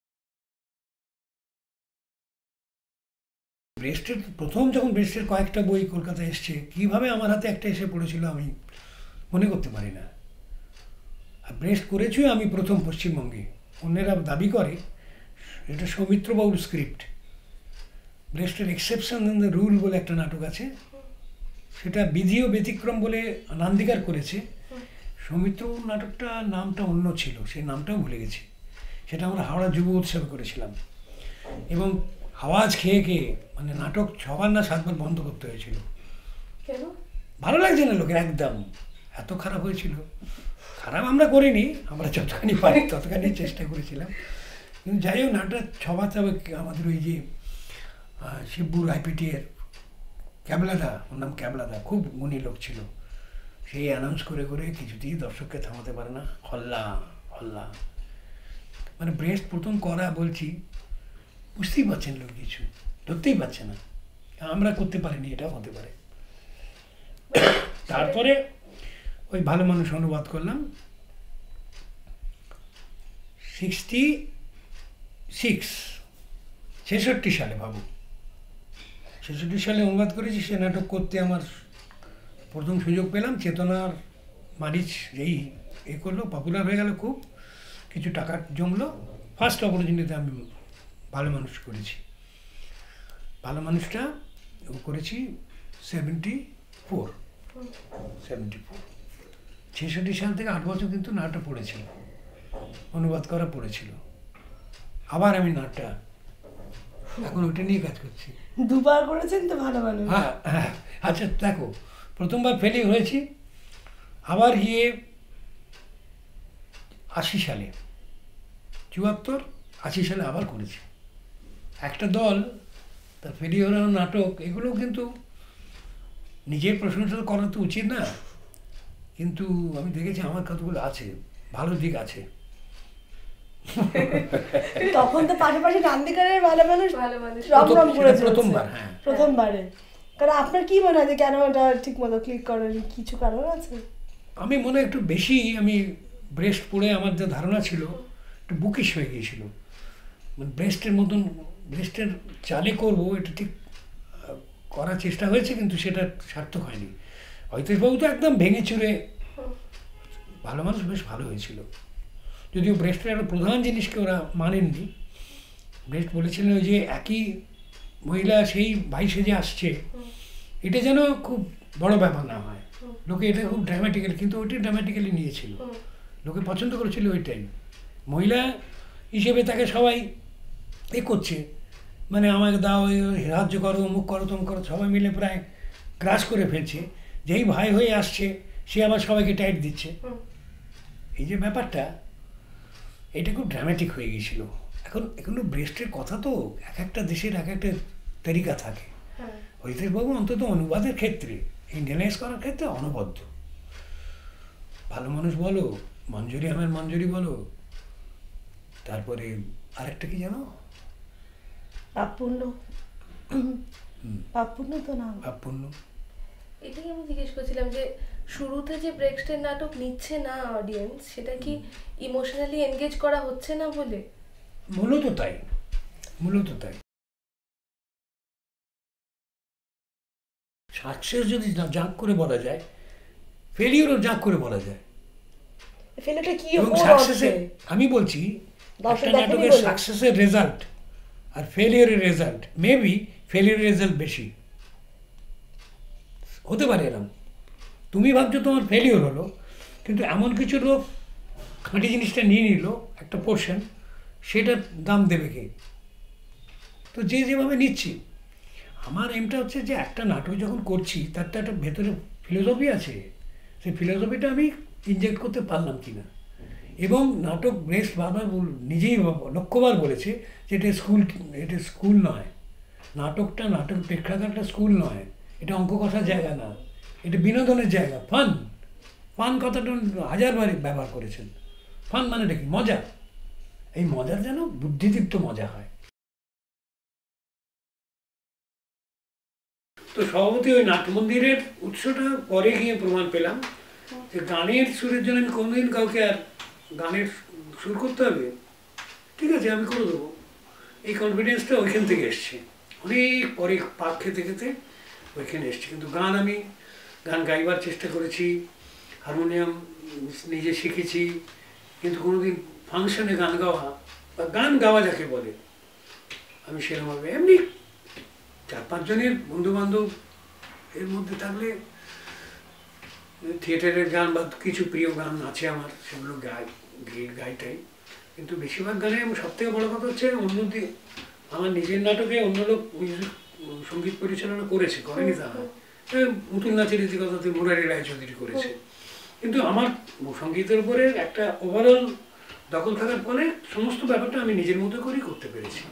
ব্রেস্টের প্রথম যখন ব্রেস্টের কয়েকটা বই কলকাতায় এসছে, কীভাবে আমার হাতে একটা এসে পড়েছিল আমি মনে করতে পারি না। আর ব্রেস্ট করেছি আমি প্রথম পশ্চিমবঙ্গে, অন্যেরা দাবি করে এটা সৌমিত্রবাবুর স্ক্রিপ্ট। ব্রেস্টের এক্সেপশন ইন দ্য রুল বলে একটা নাটক আছে, সেটা বিধি ও ব্যতিক্রম বলে নান্দিকার করেছে। সৌমিত্রবাবুর নাটকটা নামটা অন্য ছিল, সেই নামটাও ভুলে গেছি। সেটা আমরা হাওড়া যুব উৎসবে করেছিলাম, এবং আওয়াজ খেয়ে খেয়ে মানে নাটক ছবার না সাতবার বন্ধ করতে হয়েছিল। কেন? ভালো লাগছে না লোকের, একদম এত খারাপ হয়েছিল। খারাপ আমরা করিনি, আমরা যতখানি পারি ততখানি চেষ্টা করেছিলাম, কিন্তু যাই হোক নাটকটা ছবার তবে আমাদের ওই যে শিবপুর আইপিটি এর ক্যাবলাদা, ওর নাম ক্যাবলাদা, খুব গুণী লোক ছিল। সেই অ্যানাউন্স করে করে কিছুতেই দর্শককে থামাতে পারে না, হল্লা হল্লা। মানে ব্রেস্ট প্রথম করা বলছি, বুঝতেই পারছেন লোক, কিছু ধরতেই পারছে না। আমরা করতে পারিনি, এটা হতে পারে। তারপরে ওই ভালো মানুষ অনুবাদ করলাম সিক্সটি সিক্স ছেষট্টি সালে, ভাবু ছেষট্টি সালে অনুবাদ করেছি। সে নাটক করতে আমার প্রথম সুযোগ পেলাম। চেতনার মারিচ যেই এ করলো, পপুলার হয়ে গেল, খুব কিছু টাকা জমলো। ফার্স্ট অপরচুনিটিতে আমি ভালো মানুষ করেছি। ভালো মানুষটা করেছি সেভেন্টি ফোর সেভেন্টি ফোর ছেষট্টি সাল থেকে আট বছর কিন্তু নাটকটা পড়েছিল, অনুবাদ করা পড়েছিল। আবার আমি নাটকটা এখন ওইটা নিয়ে কাজ করছি। দুবার করেছেন তো ভালো ভালো। হ্যাঁ হ্যাঁ, আচ্ছা দেখো, প্রথমবার ফেলি হয়েছি, আবার গিয়ে আশি সালে, চুয়াত্তর আশি সালে আবার করেছি। একটা দল তার ফেরি হরানো নাটক, এগুলো কিন্তু নিজের প্রশংসা করা তো উচিত না, কিন্তু আমি দেখেছি আমার কতগুলো আছে, ভালো দিক আছে। তখন তো পাশাপাশি নান্দিকারের ভালো মানুষ ভালো মানুষ রম রম করে প্রথমবার। হ্যাঁ, প্রথমবারে। কারণ আপনার কি মনে হয় যে কেন এটা ঠিক মতো ক্লিক করেন, কিছু কারণ আছে? আমি মনে হয় একটু বেশি, আমি ব্রেস্ট পড়ে আমার যে ধারণা ছিল একটু বুকিশ হয়ে গিয়েছিল। মানে ব্রেস্টের মতন, ব্রেস্টের চালে করবো এটা ঠিক করার চেষ্টা হয়েছে, কিন্তু সেটা সার্থক হয়নি। অহিতেশবাবু তো একদম ভেঙে চুরে, ভালো মানুষ বেশ ভালো হয়েছিল, যদিও ব্রেস্টের একটা প্রধান জিনিসকে ওরা মানেননি। ব্রেস্ট বলেছিলেন ওই যে একই মহিলা সেই ভাই সেজে আসছে, এটা যেন খুব বড় ব্যাপার না হয়, লোকে এটা খুব ড্রামাটিক্যালি, কিন্তু ওইটাই ড্রামাটিক্যালি নিয়েছিল, লোকে পছন্দ করেছিল ওইটাই। মহিলা হিসেবে তাকে সবাই এ করছে, মানে আমাকে দাও, সাহায্য করো, অমুক করো, তমুক করো, সবাই মিলে প্রায় গ্রাস করে ফেলছে। যেই ভাই হয়ে আসছে সে আবার সবাইকে টাইট দিচ্ছে, এই যে ব্যাপারটা, এটা খুব ড্রামাটিক হয়ে গিয়েছিল। এখন এখনো ব্রেস্টের কথা তো এক একটা দেশের এক একটা তরিকা থাকে। হরিতেশবাবু অন্তত অনুবাদের ক্ষেত্রে, ইন্ডিয়ানাইজ করার ক্ষেত্রে অনবদ্য। ভালো মানুষ বলো, মঞ্জুরি আমার মঞ্জুরি বলো, তারপরে আরেকটা কি জানো, পাপপূর্ণ, পাপপূর্ণ তো না, পাপপূর্ণ। এটাই আমি জিজ্ঞেস করছিলাম যে শুরুতে যে ব্রেস্টের নাটক নিচ্ছে না অডিয়েন্স, সেটা কি ইমোশনালি এনগেজ করা হচ্ছে না বলে? মূলত তাই, মূলত তাই। সাকসেস যদি জাঁক করে বলা যায়, ফেলিওরও জাঁক করে বলা যায়। ফেলিওরটা কি এবং সাকসেসের, আমি বলছি একটা নাটকের সাকসেসের রেজাল্ট আর ফেলিওরের রেজাল্ট, মেবি ফেলিওরের রেজাল্ট বেশি হতে পারে। এরকম তুমি ভাবছো তোমার ফেলিওর হলো, কিন্তু এমন কিছু লোক খাঁটি জিনিসটা নিয়ে নিল একটা পোর্শন, সেটার দাম দেবে কে? তো যে যেভাবে নিচ্ছি, আমার এমটা হচ্ছে যে একটা নাটক যখন করছি তার তো একটা ভেতরে ফিলোসফি আছে, সেই ফিলোসফিটা আমি ইনজেক্ট করতে পারলাম কিনা। এবং নাটক বেশ বারবার নিজেই লক্ষ্যবার বলেছে যে এটা স্কুল, এটা স্কুল নয়, নাটকটা নাটক প্রেক্ষাগারটা স্কুল নয়, এটা অঙ্ক কষার জায়গা না, এটা বিনোদনের জায়গা, ফান। ফান কথাটা হাজারবার ব্যবহার করেছেন। ফান মানে কি? মজা। এই মজার যেন বুদ্ধিদীপ্ত মজা হয়। তো সভাপতি ওই নাট্যমন্দিরের উৎসটা পরে গিয়ে প্রমাণ পেলাম যে গানের সুরের জন্য আমি কোনোদিন কাউকে আর গানের সুর করতে হবে, ঠিক আছে আমি করে দেবো, এই কনফিডেন্সটা ওইখান থেকে এসছে। অনেক পরে পাক খেতে খেতে ওইখানে এসছে। কিন্তু গান, আমি গান গাইবার চেষ্টা করেছি, হারমোনিয়াম নিজে শিখেছি, কিন্তু কোনোদিন ফাংশনে গান গাওয়া বা গান গাওয়া যাকে বলে আমি সেরকমভাবে, এমনি চার পাঁচজনের বন্ধুবান্ধব এর মধ্যে থাকলে থিয়েটারের গান বা কিছু প্রিয় গান আছে আমার, সেগুলো গাই গাইটাই। কিন্তু বেশিরভাগ গানে সব থেকে বড় কথা হচ্ছে অন্য দিকে আমার নিজের নাটকে অন্য লোক মিউজিক সঙ্গীত পরিচালনা করেছে, করেনি তা নয়। পুতুল নাচের ইতিকথাতে মুরারি রায়চৌধুরী করেছে, কিন্তু আমার সঙ্গীতের উপরে একটা ওভারঅল দখল থাকার ফলে সমস্ত ব্যাপারটা আমি নিজের মতো করেই করতে পেরেছি।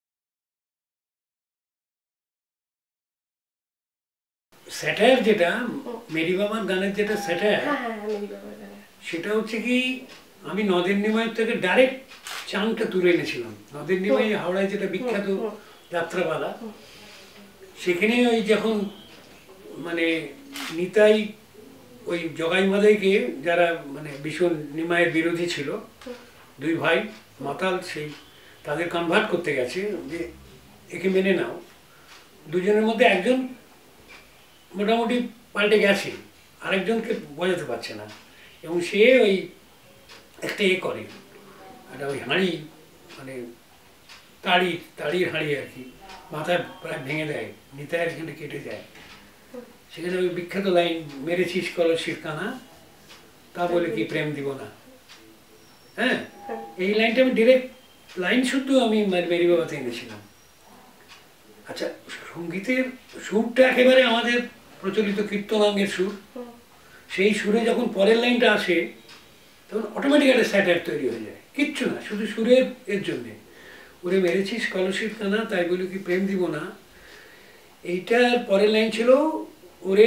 স্যাটায়ার যেটা মেরি বাবার গানের যেটা স্যাটায়ার, হ্যাঁ হ্যাঁ হ্যাঁ, মেরি বাবার গানে। সেটা হচ্ছে কি আমি নদের নিমাইয়ের থেকে ডাইরেক্ট চাংটা তুলে এনেছিলাম। নদের নিমাই হাওড়ায় যেটা বিখ্যাত যাত্রাপালা, সেখানে ওই যখন মানে নিতাই ওই জগাই মাদাইকে, যারা মানে ভীষণ নিমাইয়ের বিরোধী ছিল, দুই ভাই মাতাল, সেই তাদের কনভার্ট করতে গেছে যে একে মেনে নাও। দুজনের মধ্যে একজন মোটামুটি পাল্টে গেছে, আরেকজনকে বোঝাতে পারছে না, এবং সে ওই একটা এ করে, একটা ওই হাঁড়ি মানে তাড়ি তাড়ির হাঁড়ি আর কি, মাথায় প্রায় ভেঙে দেয়, নিতাইয়ের এখানে কেটে যায়। সেখানে ওই বিখ্যাত লাইন, মেরেছিস কলসির কানা, তা বলে কি প্রেম দিব না। হ্যাঁ, এই লাইনটা আমি ডিরেক্ট লাইন শুদ্ধ আমি মেরি বাবাতে এনেছিলাম। আচ্ছা, সঙ্গীতের সুরটা একেবারে আমাদের প্রচলিত কীর্তনাঙ্গের সুর। সেই সুরে যখন পরের লাইনটা আসে তখন অটোমেটিক একটা স্যাটায়ার তৈরি হয়ে যায়, কিচ্ছু না, শুধু সুরের এর জন্যে। ওরে মেরেছিস কলসির কানা, তাই বলে কি প্রেম দিব না। এইটার পরের লাইন ছিল ওরে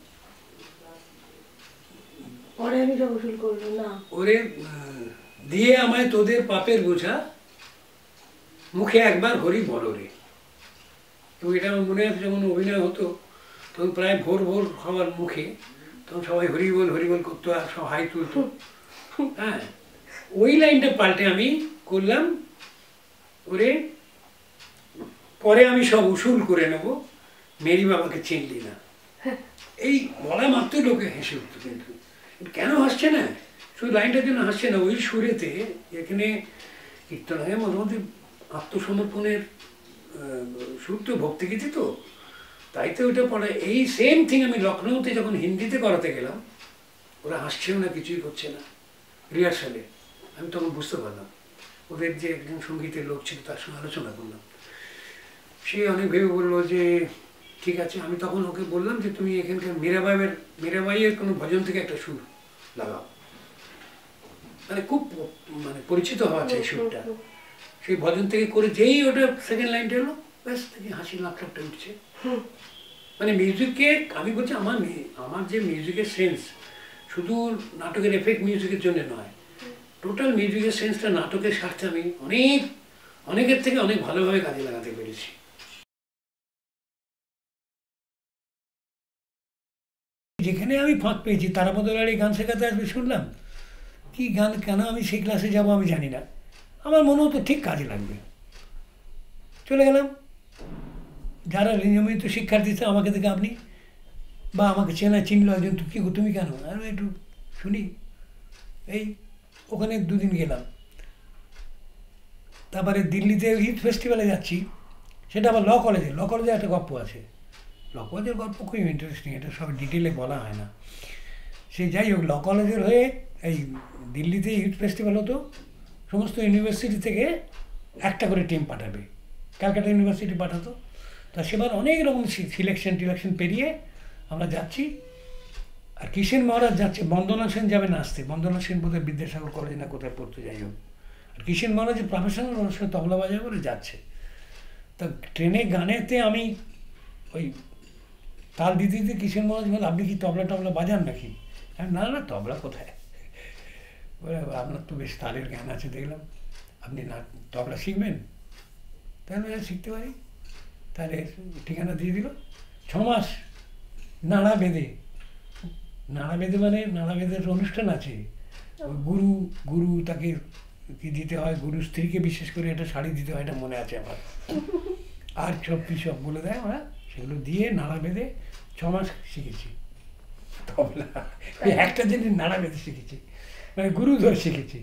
পরে আমি সব উসুল করলো না, ওরে দিয়ে আমায় তোদের পাপের বোঝা, মুখে একবার হরি বলো রে। এবং এটা আমার মনে আছে যখন অভিনয় হতো তখন প্রায় ভোর ভোর হওয়ার মুখে তখন সবাই হরি বল হরি বল করতো আর সব হাই তুলতো। হ্যাঁ, ওই লাইনটা পাল্টে আমি করলাম ওরে পরে আমি সব উসুল করে নেব, মেরি বাবাকে চিনলি না। এই বলা মাত্রই লোকে হেসে উঠতো। কিন্তু কেন হাসছে না, শুধু লাইনটার জন্য হাসছে না, ওই সুরেতে এখানে কীর্তন হয় মোটামুটি আত্মসমর্পণের সুর তো, ভক্তিগীতি তো, তাই তো ওইটা পড়ে। এই সেম থিং আমি লখনৌতে যখন হিন্দিতে করাতে গেলাম, ওরা হাসছেও না, কিছুই করছে না রিহার্সালে। আমি তখন বুঝতে পারলাম, ওদের যে একজন সঙ্গীতের লোক ছিল তার সঙ্গে আলোচনা করলাম, সে অনেক ভেবে বললো যে ঠিক আছে। আমি তখন ওকে বললাম যে তুমি এখানকার মীরাবাইয়ের মীরাবাইয়ের কোনো ভজন থেকে একটা সুর লাগাও, মানে খুব মানে পরিচিত হওয়া চাই সুরটা। সেই ভজন থেকে করে যেই ওটা সেকেন্ড লাইনটা এলো, ব্যাস থেকে হাসি লাখ লাখটা উঠছে। মানে মিউজিককে আমি বলছি, আমার আমার যে মিউজিকের সেন্স শুধু নাটকের এফেক্ট মিউজিকের জন্য নয়, টোটাল মিউজিকের সেন্সটা নাটকের স্বার্থে আমি অনেক অনেকের থেকে অনেক ভালোভাবে কাজে লাগাতে পেরেছি। যেখানে আমি ফাঁক পেয়েছি, তারাপদলার এই গান শেখাতে আসবে শুনলাম, কি গান, কেন আমি সেই ক্লাসে যাব আমি জানি না, আমার মনে হতো ঠিক কাজে লাগবে, চলে গেলাম। যারা নিয়মিত শিক্ষার্থী ছিল আমাকে দেখে আপনি বা আমাকে চেনা চিনলো একজন, কী তুমি কেন, আর একটু শুনি। এই ওখানে দুদিন গেলাম। তারপরে দিল্লিতে ইউথ ফেস্টিভ্যালে যাচ্ছি, সেটা আবার ল কলেজে। ল কলেজে একটা গল্প আছে, ল কলেজের গল্প খুবই ইন্টারেস্টিং, এটা সব ডিটেলে বলা হয় না। সে যাই হোক, ল কলেজের হয়ে এই দিল্লিতে ইউথ ফেস্টিভ্যাল হতো, সমস্ত ইউনিভার্সিটি থেকে একটা করে টিম পাঠাবে, ক্যালকাটা ইউনিভার্সিটি পাঠাতো। তা সেবার অনেক রকম সিলেকশন টিলেকশন পেরিয়ে আমরা যাচ্ছি। আর কিষেন মহারাজ যাচ্ছে, বন্দনা সেন যাবে নাচতে, বন্দনা সেন বোধহয় বিদ্যাসাগর কলেজে না কোথায় পড়তে, যাই হোক। আর কিষেন মহারাজের প্রফেশনাল ওর সঙ্গে তবলা বাজাবে বলে যাচ্ছে। তা ট্রেনে গানেতে আমি ওই তাল দিতে দিতে কিষেন মহারাজ বলে, আপনি কি তবলা টবলা বাজান নাকি? আমি না না, তবলা কোথায়, বলে আপনার তো বেশ তালের জ্ঞান আছে দেখলাম, আপনি না তবলা শিখবেন? তাহলে শিখতে পারি। তাহলে ঠিকানা দিয়ে দিল। ছ মাস নাড়া বেঁধে, নাড়া বেঁধে মানে নাড়া বেঁধের অনুষ্ঠান আছে, গুরু গুরু তাকে কি দিতে হয়, গুরু স্ত্রীকে বিশেষ করে একটা শাড়ি দিতে হয়, এটা মনে আছে আমার। আর সব কি সব বলে দেয় ওরা, সেগুলো দিয়ে নাড়া বেঁধে ছ মাস শিখেছি তবলা। একটা জিনিস নাড়া বেঁধে শিখেছি, মানে গুরু ধরে শিখেছি।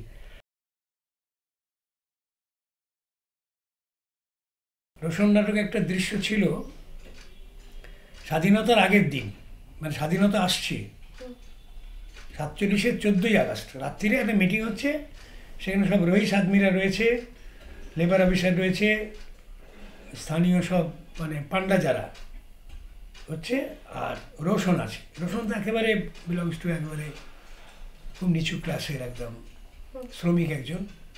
রোশন নাটকে একটা দৃশ্য ছিল স্বাধীনতার আগের দিন, মানে স্বাধীনতা আসছে সাতচল্লিশের চোদ্দোই আগস্ট, রাত্রিরে একটা মিটিং হচ্ছে, সেখানে সব রইস আদমিরা রয়েছে, লেবার অফিসার রয়েছে, স্থানীয় সব মানে পান্ডা যারা হচ্ছে, আর রোশন আছে। রোশন তো একেবারে বিলংস টু একেবারে খুব নিচু ক্লাসের একদম শ্রমিক একজন।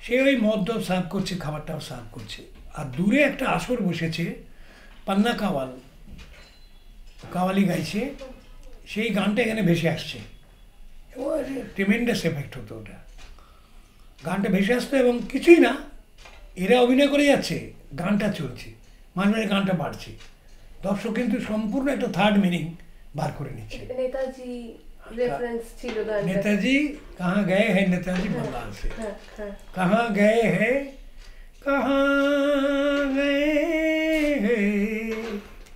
সে ওই মদটাও সার্ভ করছে, খাবারটাও সার্ভ করছে। আর দূরে একটা আসর বসেছে, পান্না কাওয়াল, কাওয়ালি গাইছে, সেই গানটা এখানে ভেসে আসছে। ট্রিমেন্ডাস এফেক্ট হতো ওটা, গানটা ভেসে আসতো এবং কিছুই না, এরা অভিনয় করে যাচ্ছে, গানটা চলছে, মাঝে মাঝে গানটা বাড়ছে, দর্শক কিন্তু সম্পূর্ণ একটা থার্ড মিনিং বার করে নিচ্ছে। নেতাজি রেফারেন্স ছিল গানটা। নেতাজি কাহা গয়ে হ্যাঁ নেতাজি বঙ্গাল সে, হ্যাঁ হ্যাঁ কাহা গয়ে হ্যাঁ কাহা গয়ে হ্যাঁ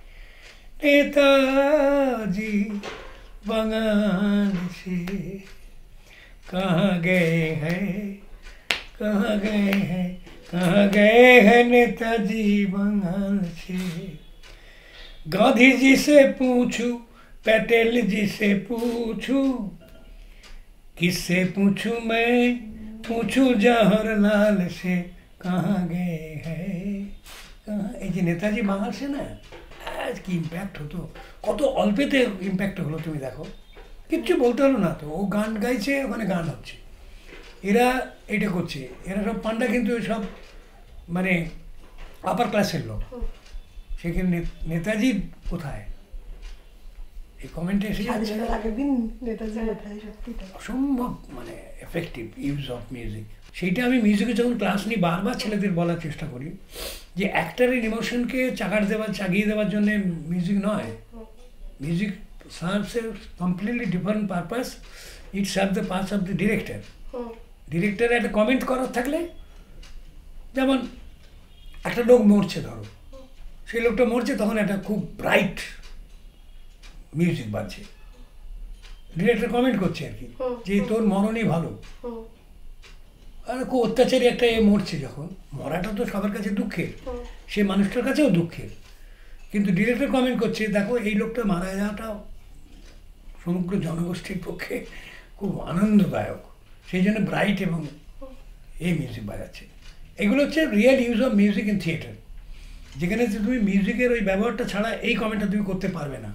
नेताजी बंगाल से, कहाँ गए हैं कहाँ गए हैं कहाँ गए हैं नेताजी बंगाल से। गांधी जी से पूछूं, पटेल जी से पूछूं, किससे पूछूं मैं, पूछूं जवाहरलाल से, कहाँ गए हैं कहाँ। এই যে নেতাজি বাংলার সে না, কি ইম্প্যাক্ট হতো, কত অল্পেতে ইম্প্যাক্ট হলো তুমি দেখো, কিচ্ছু বলতে হলো না তো, ও গান গাইছে, ওখানে গান হচ্ছে, এরা এটা করছে, এরা সব পান্ডা কিন্তু সব মানে আপার ক্লাসের লোক। সেখানে নেতাজি কোথায়, এই কমেন্টে এসে যাচ্ছে আগের দিন নেতাজি কোথায়, সত্যি তাই। অসম্ভব মানে এফেক্টিভ ইউজ অফ মিউজিক। সেইটা আমি মিউজিকে যখন ক্লাস নিই বারবার ছেলেদের বলার চেষ্টা করি যে অ্যাক্টারের ইমোশনকে চাগার দেওয়ার, চাগিয়ে দেওয়ার জন্য মিউজিক নয়, music serves a completely different purpose, it serve the parts of the director. Director একটা কমেন্ট করার থাকলে, যেমন একটা লোক মরছে ধরো, সেই লোকটা মরছে, তখন একটা খুব ব্রাইট মিউজিক বাজছে, ডিরেক্টর কমেন্ট করছে আর কি যে তোর মরণই ভালো। আর খুব অত্যাচারী একটা এ মরছে, যখন মরাটা তো সবার কাছে দুঃখের, সে মানুষটার কাছেও দুঃখের, কিন্তু ডিরেক্টর কমেন্ট করছে দেখো এই লোকটা মারা যাওয়াটা সমগ্র জনগোষ্ঠীর পক্ষে খুব আনন্দদায়ক, সেই জন্য ব্রাইট এবং এই মিউজিক বাজাচ্ছে। এগুলো হচ্ছে real use of music in theatre, যেখানে তুমি মিউজিকের ওই ব্যবহারটা ছাড়া এই কমেন্টটা তুমি করতে পারবে না।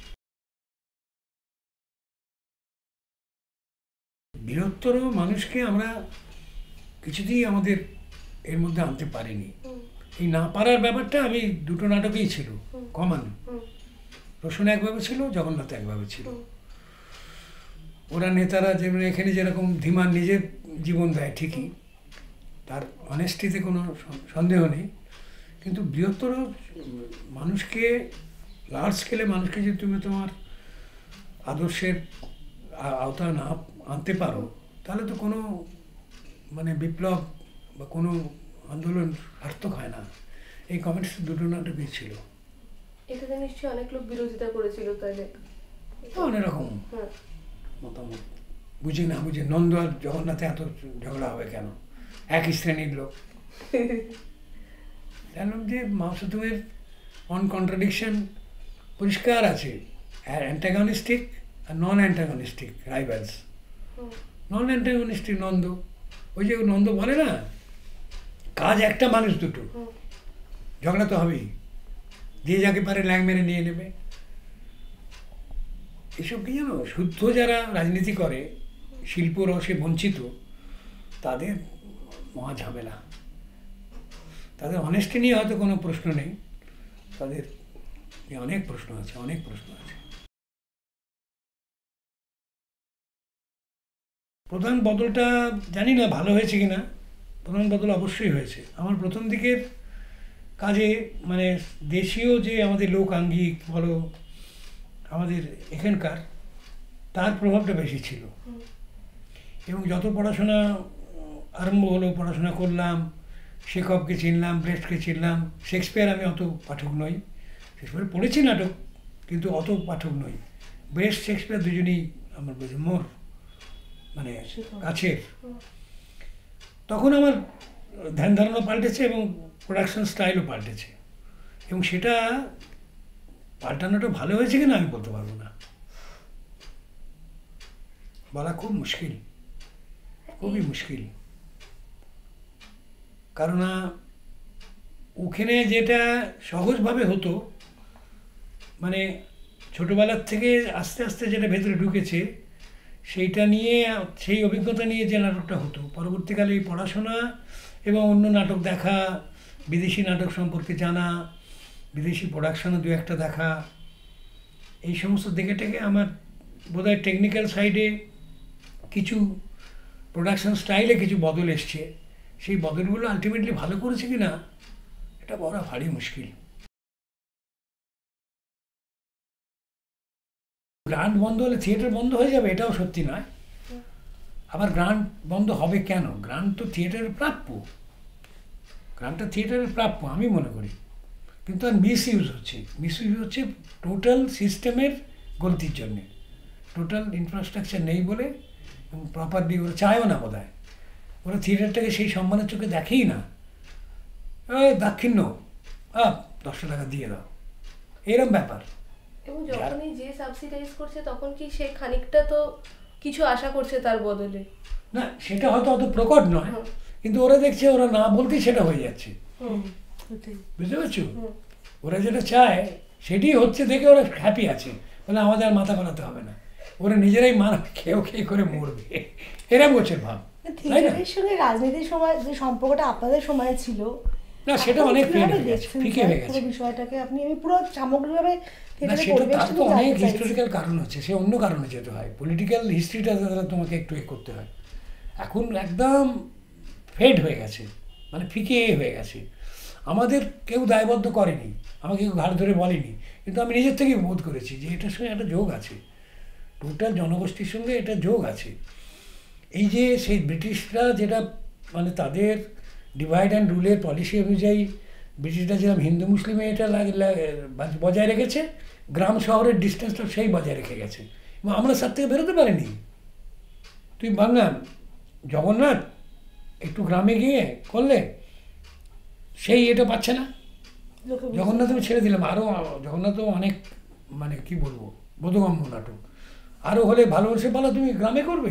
বৃহত্তর মানুষকে আমরা কিছুতেই আমাদের এর মধ্যে আনতে পারিনি। এই না পারার ব্যাপারটা আমি দুটো নাটকেই ছিল কমন। রোশন একভাবে ছিল, জগন্নাথ একভাবে ছিল। ওরা নেতারা যেমন এখানে যেরকম ধীমান নিজের জীবন দেয় ঠিকই, তার অনেস্টিতে কোনো সন্দেহ নেই, কিন্তু বৃহত্তর মানুষকে, লার্জ স্কেলে মানুষকে যদি তুমি তোমার আদর্শের আওতা না আনতে পারো, তাহলে তো কোনো মানে বিপ্লব বা কোনো আন্দোলন সার্থক হয় না। এই কমেন্টস দুটো নাটকই ছিল। এটাতে নিশ্চয়ই অনেক লোক বিরোধিতা করেছিল, তাইলে অনেক রকম মতামত, বুঝি না বুঝি নন্দ আর জগন্নাথে এত ঝগড়া হবে কেন, একই শ্রেণীর লোক। জানলাম যে মাংসতুমের অন কন্ট্রাডিকশন পরিষ্কার আছে, অ্যান্টাগনিস্টিক আর non antagonistic rivals. Non antagonistic নন্দ, ওই যে নন্দ বলে না কাজ একটা, মানুষ দুটো, ঝগড়া তো হবেই, যে যাকে পারে ল্যাং মেরে নিয়ে নেবে। এসব কি জানো, শুদ্ধ যারা রাজনীতি করে, শিল্প রসে বঞ্চিত, তাদের মহা ঝামেলা। তাদের অনেস্টি নিয়ে হয়তো কোনো প্রশ্ন নেই, তাদের অনেক প্রশ্ন আছে, অনেক প্রশ্ন আছে। প্রধান বদলটা জানি না ভালো হয়েছে কিনা, প্রধান বদল অবশ্যই হয়েছে। আমার প্রথম দিকের কাজে মানে দেশীয় যে আমাদের লোক আঙ্গিক বলো, আমাদের এখানকার, তার প্রভাবটা বেশি ছিল। এবং যত পড়াশোনা আরম্ভ হলো, পড়াশোনা করলাম, শেখবকে চিনলাম, ব্রেস্টকে চিনলাম। শেক্সপিয়ার আমি অত পাঠক নই, শেক্সপিয়ার পড়েছি নাটক, কিন্তু অত পাঠক নই। ব্রেস্ট শেক্সপিয়ার দুজনেই আমার বুঝি মোর মানে কাছের। তখন আমার ধ্যান ধারণা পাল্টেছে এবং প্রোডাকশন স্টাইলও পাল্টেছে, এবং সেটা পাল্টানোটা ভালো হয়েছে কিনা আমি বলতে পারবো না, বলা খুব মুশকিল, খুবই মুশকিল। কারণ ওখানে যেটা সহজভাবে হতো, মানে ছোটোবেলার থেকে আস্তে আস্তে যেটা ভেতরে ঢুকেছে, সেইটা নিয়ে, সেই অভিজ্ঞতা নিয়ে যে নাটকটা হতো, পরবর্তীকালে এই পড়াশোনা এবং অন্য নাটক দেখা, বিদেশি নাটক সম্পর্কে জানা, বিদেশি প্রোডাকশনও দু একটা দেখা, এই সমস্ত দেখে টেকে আমার বোধহয় টেকনিক্যাল সাইডে কিছু প্রোডাকশন স্টাইলে কিছু বদল এসছে। সেই বদলগুলো আলটিমেটলি ভালো করেছে কি না এটা বড় ভারী মুশকিল। গ্রান্ট বন্ধ হলে থিয়েটার বন্ধ হয়ে যাবে এটাও সত্যি নয়। আবার গ্রান্ট বন্ধ হবে কেন? গ্রান্ট তো থিয়েটারের প্রাপ্য, গ্রান্টটা থিয়েটারের প্রাপ্য আমি মনে করি, কিন্তু আর মিস ইউজ হচ্ছে। মিস ইউজ হচ্ছে টোটাল সিস্টেমের গলতির জন্যে, টোটাল ইনফ্রাস্ট্রাকচার নেই বলে, এবং প্রপারলি ওরা চায়ও না বোধ হয়। ওরা থিয়েটারটাকে সেই সম্মানের চোখে দেখেই না। এই দাক্ষিণ্য আপ দশটা টাকা দিয়ে দাও, এরম ব্যাপার। এবং যখনই যে সাবসিডাইজ করছে তখন কি সে খানিকটা তো কিছু আশা করছে তার বদলে। না সেটা হয়তো অত প্রকট নয়, কিন্তু ওরা দেখছে ওরা না বলতেই সেটা হয়ে যাচ্ছে, বুঝতে পারছো? ওরা যেটা চায় সেটাই হচ্ছে দেখে ওরা হ্যাপি আছে, বলে আমাদের আর মাথা গলাতে হবে না, ওরা নিজেরাই মারা খেয়ে খেয়ে করে মরবে, এরম হচ্ছে ভাব। থিয়েটারের সঙ্গে রাজনীতির সময় যে সম্পর্কটা আপনাদের সময় ছিল, না সেটা অনেক ফিকে হয়ে গেছে বিষয়টাকে আপনি আমি পুরো সামগ্রিকভাবে না, সেটা তার তো অনেক হিস্টোরিক্যাল কারণ হচ্ছে, সে অন্য কারণে যেতে হয়, পলিটিক্যাল হিস্ট্রিটা তোমাকে একটু এ করতে হয়। এখন একদম ফেড হয়ে গেছে, মানে ফিকে হয়ে গেছে। আমাদের কেউ দায়বদ্ধ করেনি, আমাকে কেউ ঘাড় ধরে বলেনি, কিন্তু আমি নিজের থেকেই বোধ করেছি যে এটার সঙ্গে একটা যোগ আছে, টোটাল জনগোষ্ঠীর সঙ্গে এটা যোগ আছে। এই যে সেই ব্রিটিশরা যেটা মানে তাদের ডিভাইড অ্যান্ড রুলের পলিসি অনুযায়ী ব্রিটিশরা যেরকম হিন্দু মুসলিমে এটা বজায় রেখেছে, গ্রাম শহরের ডিস্টেন্সটা সেই বজায় রেখে গেছে, এবং আমরা তার থেকে বেরোতে পারিনি। তুই বাংলা জগন্নাথ একটু গ্রামে গিয়ে করলে সেই এটা পাচ্ছে না। জগন্নাথ আমি ছেড়ে দিলাম, আরও জগন্নাথও অনেক মানে কি বলবো বোধগম্য নাটক, আরও হলে ভালোবাসে বলা তুমি গ্রামে করবে,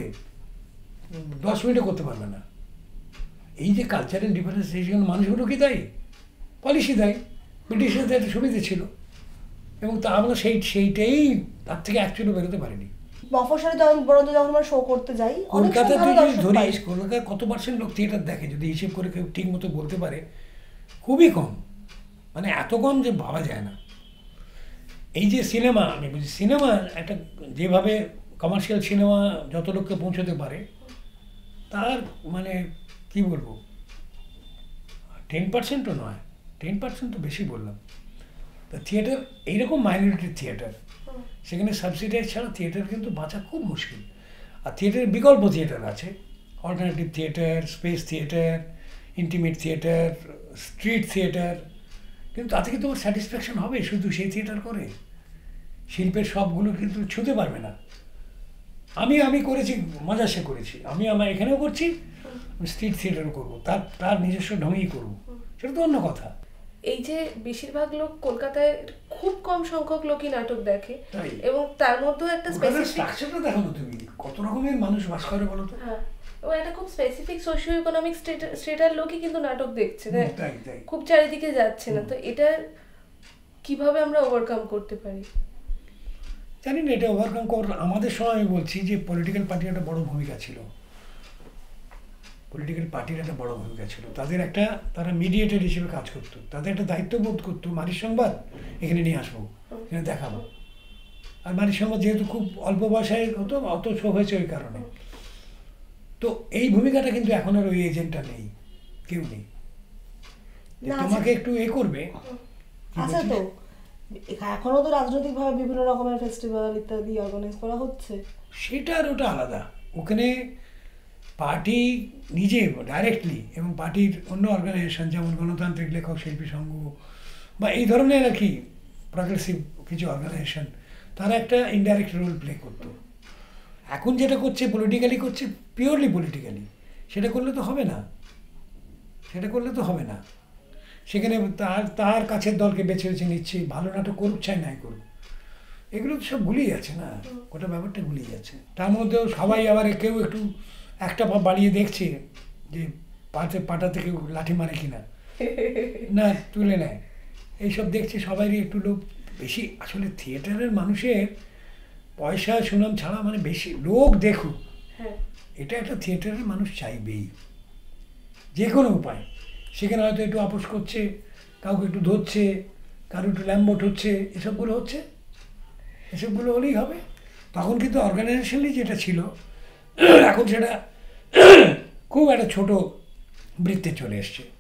দশ মিনিটে করতে পারবে না। এই যে কালচারাল ডিফারেন্স, সেই জন্য মানুষগুলো কি দেয় পলিসি দেয়, ব্রিটিশদের একটা সুবিধে ছিল, এবং তা আমরা সেই সেইটাই তার থেকে অ্যাকচুয়ালি বেরোতে পারিনি। মফস্বলে যখন বড়দের যখন আমরা শো করতে যাই, কলকাতা তুই যদি ধরিস, কলকাতার কত পার্সেন্ট লোক থিয়েটার দেখে যদি হিসেব করে কেউ ঠিক মতো বলতে পারে, খুবই কম, মানে এত কম যে ভাবা যায় না। এই যে সিনেমা, আমি বুঝি সিনেমা একটা যেভাবে কমার্শিয়াল সিনেমা যত লোককে পৌঁছতে পারে, তার মানে কি বলবো টেন পার্সেন্টও নয়, টেন পার্সেন্ট তো বেশি বললাম। তা থিয়েটার এইরকম মাইনরিটির থিয়েটার, সেখানে সাবসিডাইজ ছাড়া থিয়েটার কিন্তু বাঁচা খুব মুশকিল। আর থিয়েটারের বিকল্প থিয়েটার আছে, alternative theatre, space theatre, intimate theatre, street theatre, কিন্তু তাতে কি তোমার স্যাটিসফ্যাকশন হবে শুধু সেই থিয়েটার করে? শিল্পের সবগুলো কিন্তু ছুঁতে পারবে না। আমি আমি করেছি, মজা সে করেছি, আমি আমার এখানেও করছি, স্ট্রিট থিয়েটারও করবো, তার তার নিজস্ব ঢঙেই করবো, সেটা তো অন্য কথা। এই যে বেশিরভাগ লোক কলকাতায় খুব কম সংখ্যক লোকই নাটক দেখে, তাই। এবং তার মধ্যেও একটা স্পেসিফিক স্ট্রাকচারটা দেখো না তুমি, কত রকমের মানুষ বাস করে বলো তো। হ্যাঁ, এবং একটা খুব স্পেসিফিক সোশিও ইকোনমিক স্টেটার লোকই কিন্তু নাটক দেখছে, হুম, তাই, তাই। খুব চারিদিকে যাচ্ছে না। তো এটা কিভাবে আমরা ওভারকাম করতে পারি? জানি না এটা ওভারকাম করার। আমাদের সময় আমি বলছি যে পলিটিক্যাল পার্টির একটা বড় ভূমিকা ছিল, পলিটিক্যাল পার্টির একটা বড় ভূমিকা ছিল, তাদের একটা, তারা মিডিয়েটর হিসেবে কাজ করতো, তাদের একটা দায়িত্ববোধ করতো, মারির সংবাদ এখানে নিয়ে আসবো, এখানে দেখাবো। আর মারির সংবাদ যেহেতু খুব অল্প বয়সে হতো, অত শো হয়েছে ওই কারণে। তো এই ভূমিকাটা কিন্তু এখন আর ওই এজেন্টটা নেই, কেউ নেই, তোমাকে একটু এ করবে। আচ্ছা, তো এখনো তো রাজনৈতিকভাবে বিভিন্ন রকমের ফেস্টিভ্যাল ইত্যাদি অর্গানাইজ করা হচ্ছে, সেটা আর ওটা আলাদা। ওখানে পার্টি নিজে ডাইরেক্টলি এবং পার্টির অন্য অর্গানাইজেশন যেমন গণতান্ত্রিক লেখক শিল্পী সংঘ বা এই ধরনের আর কি প্রগ্রেসিভ কিছু অর্গানাইজেশন, তারা একটা ইনডাইরেক্ট রোল প্লে করতো। এখন যেটা করছে পলিটিক্যালি করছে, পিওরলি পলিটিক্যালি, সেটা করলে তো হবে না, সেটা করলে তো হবে না। সেখানে তার তার কাছের দলকে বেছে বেছে নিচ্ছে, ভালো নাটক করুক চাই নাই করুক, এগুলো তো সব ভুলিয়ে যাচ্ছে না, গোটা ব্যাপারটা ভুলিয়ে যাচ্ছে। তার মধ্যেও সবাই আবার কেউ একটু একটা পা বাড়িয়ে দেখছে যে পাটে পাটাতে কেউ লাঠি মারে কিনা, না তুলে নেয়, এইসব দেখছে সবাইরই একটু লোক বেশি। আসলে থিয়েটারের মানুষের পয়সা সুনাম ছাড়া মানে বেশি লোক দেখুক, হ্যাঁ এটা একটা থিয়েটারের মানুষ চাইবেই যে কোনো উপায়। সেখানে হয়তো একটু আপোষ করছে, কাউকে একটু ধরছে, কারো একটু ল্যাম্বট হচ্ছে, এসবগুলো হচ্ছে, এসবগুলো হলেই হবে। তখন কিন্তু অর্গানাইজেশনই যেটা ছিল এখন সেটা খুব একটা ছোট বৃত্তে চলে এসছে।